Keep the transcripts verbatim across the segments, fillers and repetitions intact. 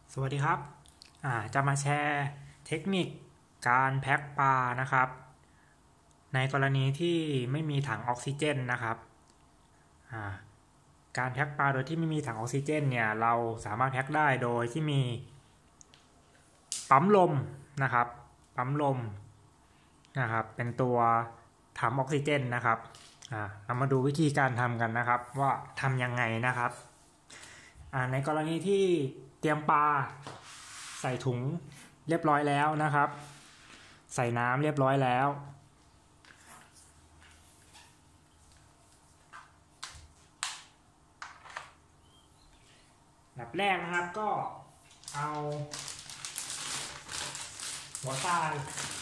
สวัสดีครับอ่าจะมาแชร์เทคนิคการแพ็คปลานะครับในกรณีที่ไม่มีถังออกซิเจนนะครับอ่าการแพ็คปลาโดยที่ไม่มีถังออกซิเจนเนี่ยเราสามารถแพ็คได้โดยที่มีปั๊มลมนะครับปั๊มลมนะครับเป็นตัวถังออกซิเจนนะครับอ่าเรามาดูวิธีการทำกันนะครับว่าทำยังไงนะครับอ่าในกรณีที่เตรียมปลาใส่ถุงเรียบร้อยแล้วนะครับใส่น้ำเรียบร้อยแล้วแบบแรกนะครับก็เอาหัวทราย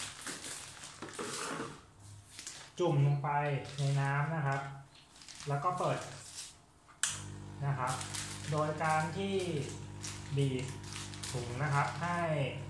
จุ่มลงไปในน้ำนะครับแล้วก็เปิดนะครับโดยการที่บีบถุงนะครับให้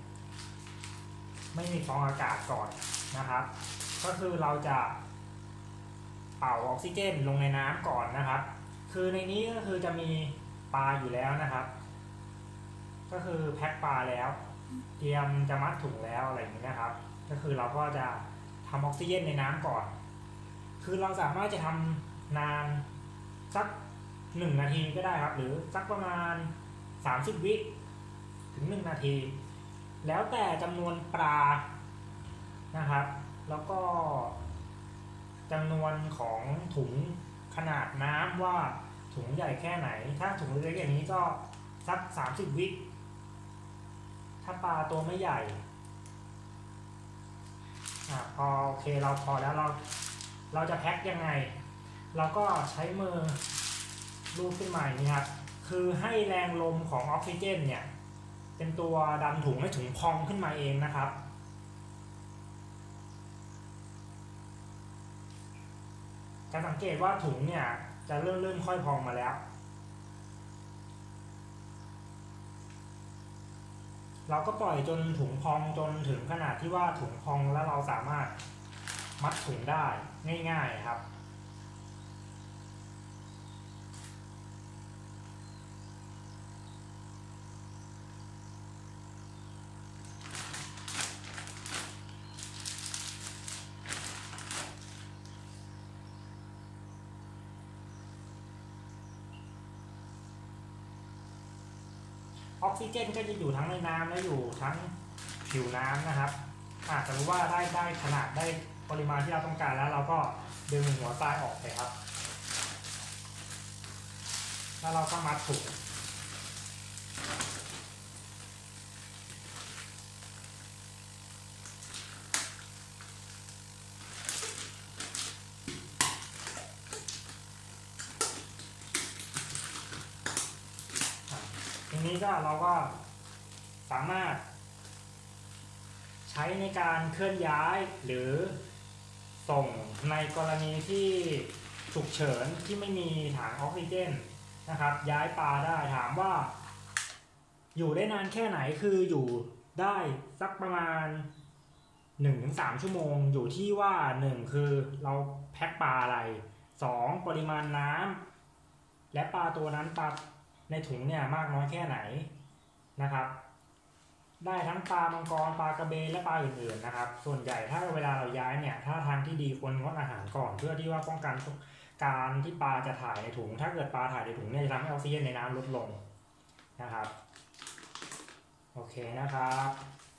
ไม่มีฟองอากาศก่อนนะครับก็คือเราจะเป่าออกซิเจนลงในน้ำก่อนนะครับคือในนี้ก็คือจะมีปลาอยู่แล้วนะครับก็คือแพ็คปลาแล้วเตรียมจะมัดถุงแล้วอะไรอย่างนี้นะครับก็คือเราก็จะทำออกซิเจนในน้ำก่อนคือเราสามารถจะทำนานสักหนึ่งนาทีก็ได้ครับหรือสักประมาณสามสิบวิถึงหนึ่งนาทีแล้วแต่จำนวนปลานะครับแล้วก็จำนวนของถุงขนาดน้ำว่าถุงใหญ่แค่ไหนถ้าถุงเล็กอย่างนี้ก็สักสามสิบวิถ้าปลาตัวไม่ใหญ่อ่ะพอโอเคเราพอแล้วเราเราจะแพ็คยังไงเราก็ใช้มือลูบขึ้นมาอย่างนี้ครับคือให้แรงลมของออกซิเจนเนี่ยเป็นตัวดันถุงให้ถุงพองขึ้นมาเองนะครับจะสังเกตว่าถุงเนี่ยจะเริ่มๆค่อยพองมาแล้วเราก็ปล่อยจนถุงพองจนถึงขนาดที่ว่าถุงพองแล้วเราสามารถมัดถุงได้ง่ายๆครับออกซิเจนก็จะอยู่ทั้งในน้ำและอยู่ทั้งผิวน้ำนะครับอาจจะรู้ว่าได้ได้ขนาดได้ปริมาณที่เราต้องการแล้วเราก็ดึงหัวทรายออกไปครับแล้วเราก็มัดถุงทีนี้ก็เราก็สามารถใช้ในการเคลื่อนย้ายหรือส่งในกรณีที่ฉุกเฉินที่ไม่มีถังออกซิเจนนะครับย้ายปลาได้ถามว่าอยู่ได้นานแค่ไหนคืออยู่ได้สักประมาณ หนึ่งถึงสาม ชั่วโมงอยู่ที่ว่าหนึ่งคือเราแพ็คปลาอะไรสองปริมาณน้ำและปลาตัวนั้นปลาในถุงเนี่ยมากน้อยแค่ไหนนะครับได้ทั้งปลามังกรปลากระเบนและปลาอื่นๆนะครับส่วนใหญ่ถ้าเวลาเราย้ายเนี่ยถ้าทางที่ดีควรงดอาหารก่อนเพื่อที่ว่าป้องกันการที่ปลาจะถ่ายในถุงถ้าเกิดปลาถ่ายในถุงเนี่ยจะทำให้ออกซิเจนในน้ำลดลงนะครับโอเคนะครับ